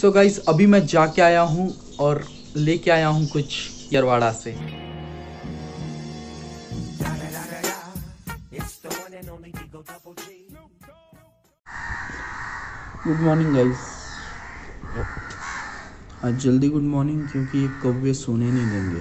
So guys अभी मैं जाके आया हूँ और लेके आया हूँ कुछ यरवाड़ा से। Good morning guys. आज जल्दी गुड मॉर्निंग क्योंकि ये कौवे सोने नहीं देंगे।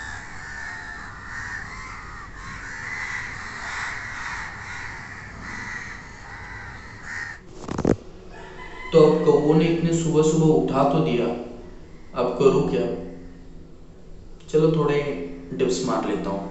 तो अब कौवों ने इतने सुबह सुबह उठा तो दिया, अब करूँ क्या? चलो थोड़े डिप्स मार लेता हूँ।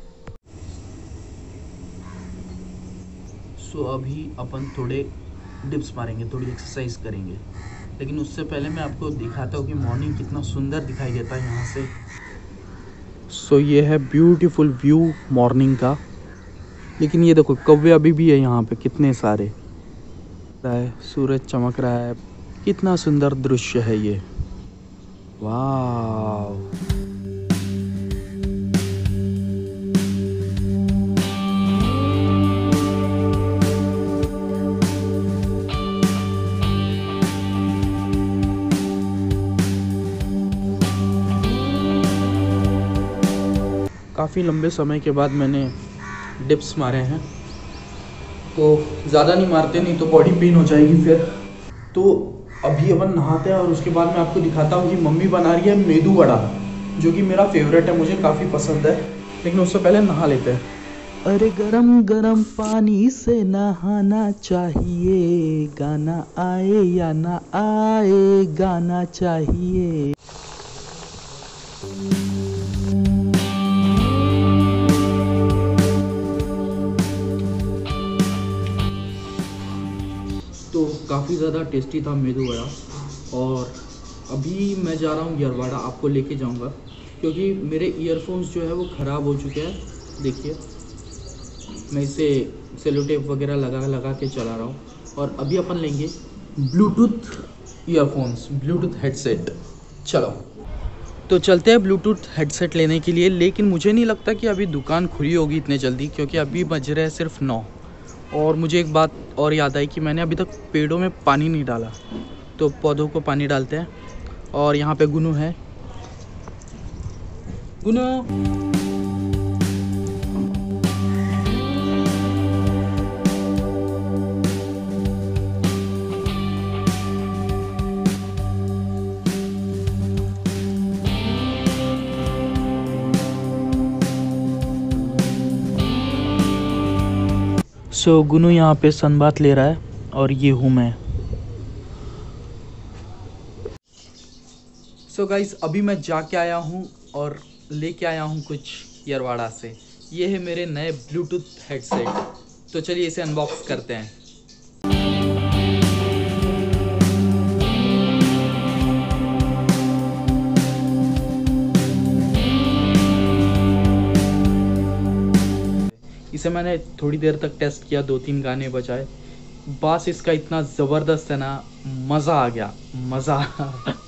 सो अभी अपन थोड़े डिप्स मारेंगे, थोड़ी एक्सरसाइज करेंगे, लेकिन उससे पहले मैं आपको दिखाता हूँ कि मॉर्निंग कितना सुंदर दिखाई देता है यहाँ से। सो ये है ब्यूटीफुल व्यू मॉर्निंग का। लेकिन ये देखो कौवे अभी भी है यहाँ पे, कितने सारे है, सूरज चमक रहा है, कितना सुंदर दृश्य है ये। वाव। काफ़ी लंबे समय के बाद मैंने डिप्स मारे हैं, तो ज़्यादा नहीं मारते, नहीं तो बॉडी पेन हो जाएगी फिर। तो अभी अपन नहाते हैं और उसके बाद मैं आपको दिखाता हूँ कि मम्मी बना रही है मेदू वड़ा, जो कि मेरा फेवरेट है, मुझे काफ़ी पसंद है। लेकिन उससे पहले नहा लेते हैं। अरे गरम गरम पानी से नहाना चाहिए, गाना आए या ना आए गाना चाहिए। तो काफ़ी ज़्यादा टेस्टी था मेदू वड़ा। और अभी मैं जा रहा हूँ यरवाड़ा, आपको लेके जाऊँगा क्योंकि मेरे ईयरफोन्स जो है वो ख़राब हो चुके हैं। देखिए मैं इसे सेलो टेप वगैरह लगा के चला रहा हूँ। और अभी अपन लेंगे ब्लूटूथ ईयरफोन्स, ब्लूटूथ हेडसेट। चलो तो चलते हैं ब्लूटूथ हेडसेट लेने के लिए। लेकिन मुझे नहीं लगता कि अभी दुकान खुली होगी इतने जल्दी, क्योंकि अभी बज रहे हैं सिर्फ 9। और मुझे एक बात और याद आई कि मैंने अभी तक पेड़ों में पानी नहीं डाला, तो पौधों को पानी डालते हैं। और यहाँ पे गुनू है। गुनू सो गुनू यहाँ पे सनबाथ ले रहा है और ये हूँ मैं। सो गाइस अभी मैं जाके आया हूँ और लेके आया हूँ कुछ यरवाड़ा से। ये है मेरे नए ब्लूटूथ हेडसेट। तो चलिए इसे अनबॉक्स करते हैं। इसे मैंने थोड़ी देर तक टेस्ट किया, 2-3 गाने बजाए, बास इसका इतना ज़बरदस्त है ना, मज़ा आ गया, मज़ा।